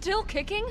still kicking?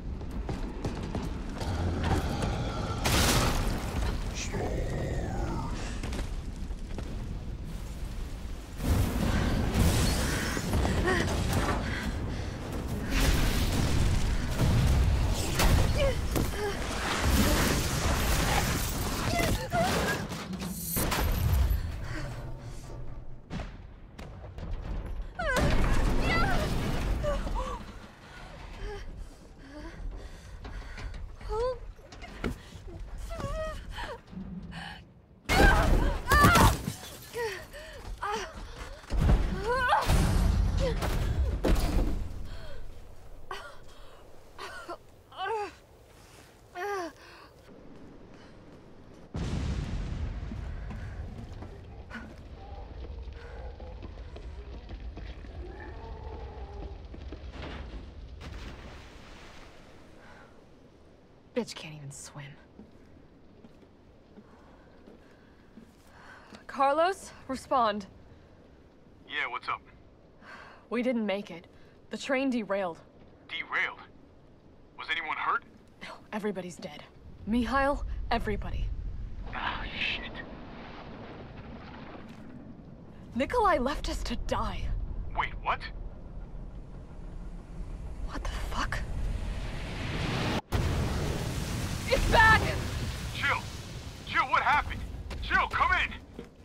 Bitch can't even swim. Carlos, respond. Yeah, what's up? We didn't make it. The train derailed. Derailed? Was anyone hurt? No, everybody's dead. Mikhail, everybody. Ah, shit. Nikolai left us to die. Wait, what? What the fuck? It's back! Jill! Jill, what happened? Jill, come in!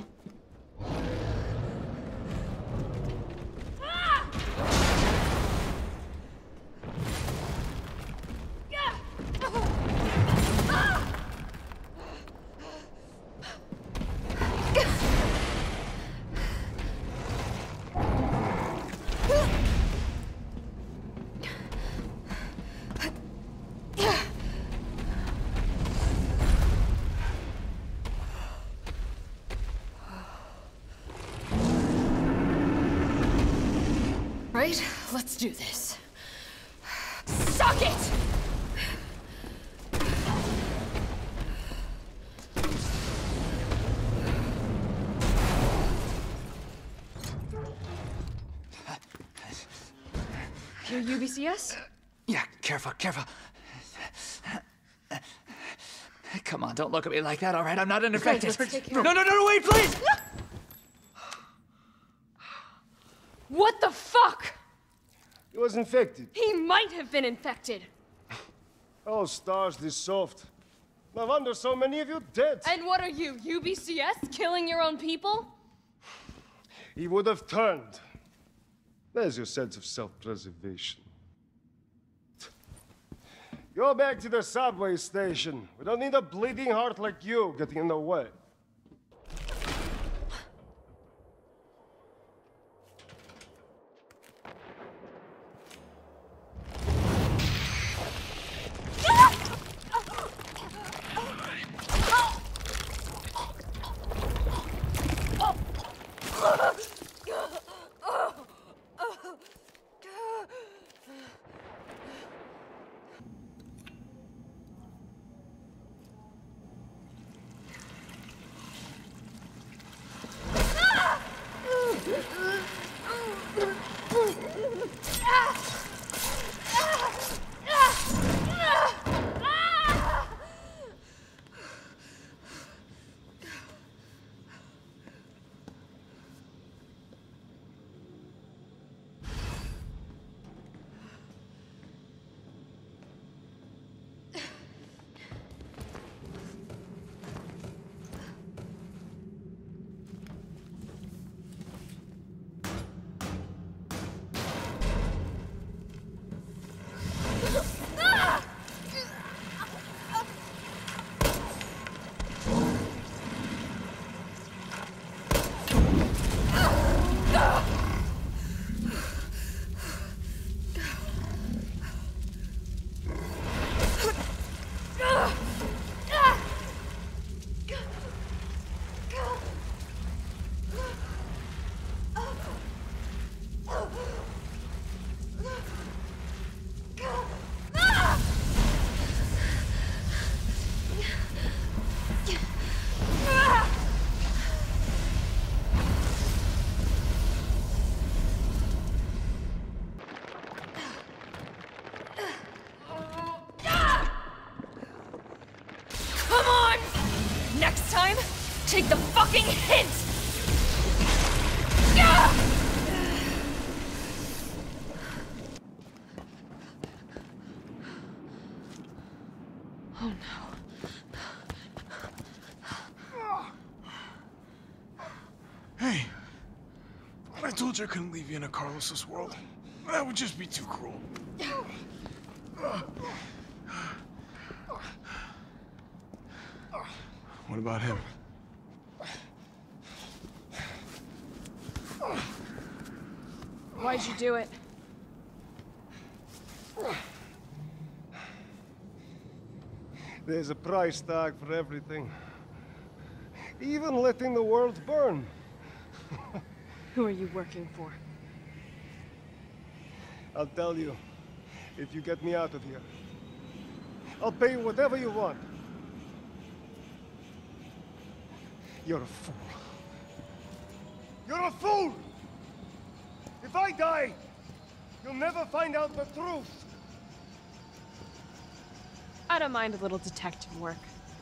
Right, let's do this. Suck it! Your UBCS? Yeah, careful. Come on, don't look at me like that, all right? I'm not infected. No, wait, please! What the fuck? He was infected. He might have been infected. Oh, stars, this soft. No wonder so many of you dead. And what are you, UBCS? Killing your own people? He would have turned. There's your sense of self-preservation. Go back to the subway station. We don't need a bleeding heart like you getting in the way. time, take the fucking hint! Yeah! Oh no. Hey, I told you I couldn't leave you in a Carlos's world. That would just be too cruel. What about him? Why'd you do it? There's a price tag for everything. Even letting the world burn. Who are you working for? I'll tell you, if you get me out of here. I'll pay you whatever you want. You're a fool. You're a fool! If I die, you'll never find out the truth. I don't mind a little detective work.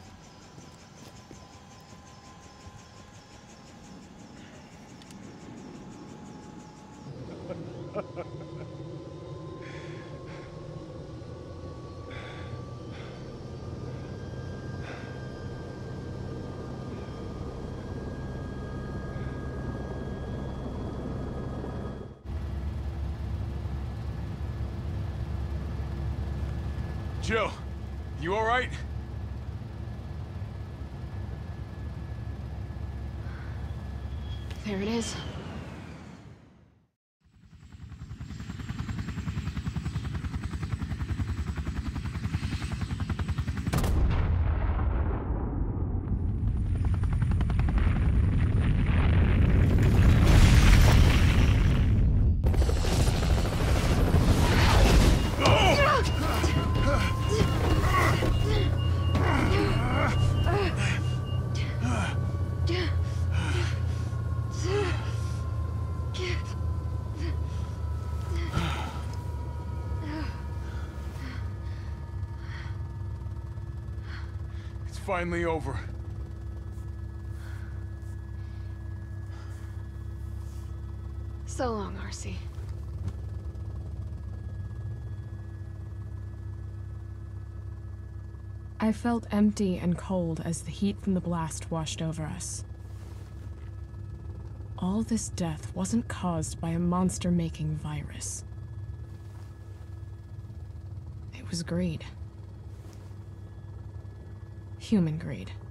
Jill, you all right? There it is. Finally over. So long, RC. I felt empty and cold as the heat from the blast washed over us. All this death wasn't caused by a monster-making virus. It was greed. Human greed.